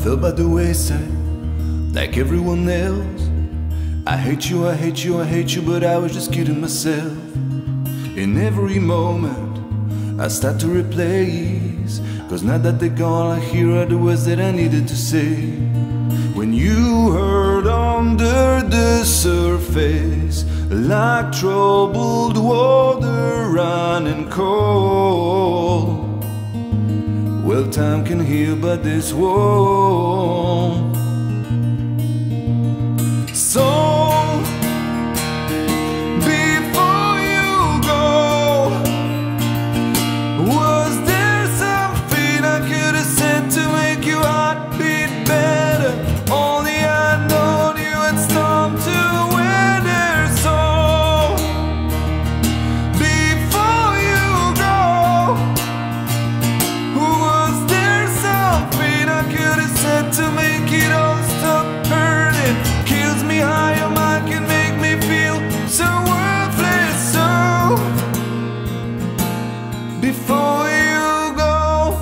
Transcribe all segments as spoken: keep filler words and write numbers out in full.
fell by the wayside like everyone else. I hate you, I hate you, I hate you, but I was just kidding myself. In every moment I start to replace, cause now that they're gone I hear are the words that I needed to say. When you hurt under the surface, like troubled water running cold, well, time can heal but this won't. So before you go, was there something I could have said to make your heart beat better? Only I known you had stormed to weather. So before you go, was there something I could have said to make it all stop hurting? Kills me how your mind can make me feel so worthless. So before you go,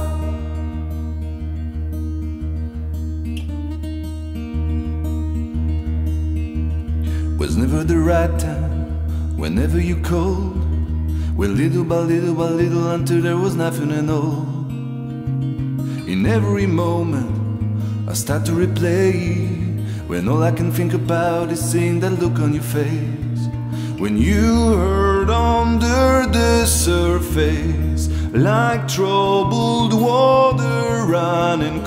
was never the right time, whenever you called. Well, little by little by little until there was nothing at all. In every moment I start to replay, when all I can think about is seeing that look on your face. When you hurt under the surface, like troubled water running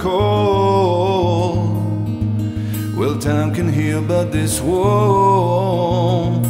cold, well, time can heal but this won't.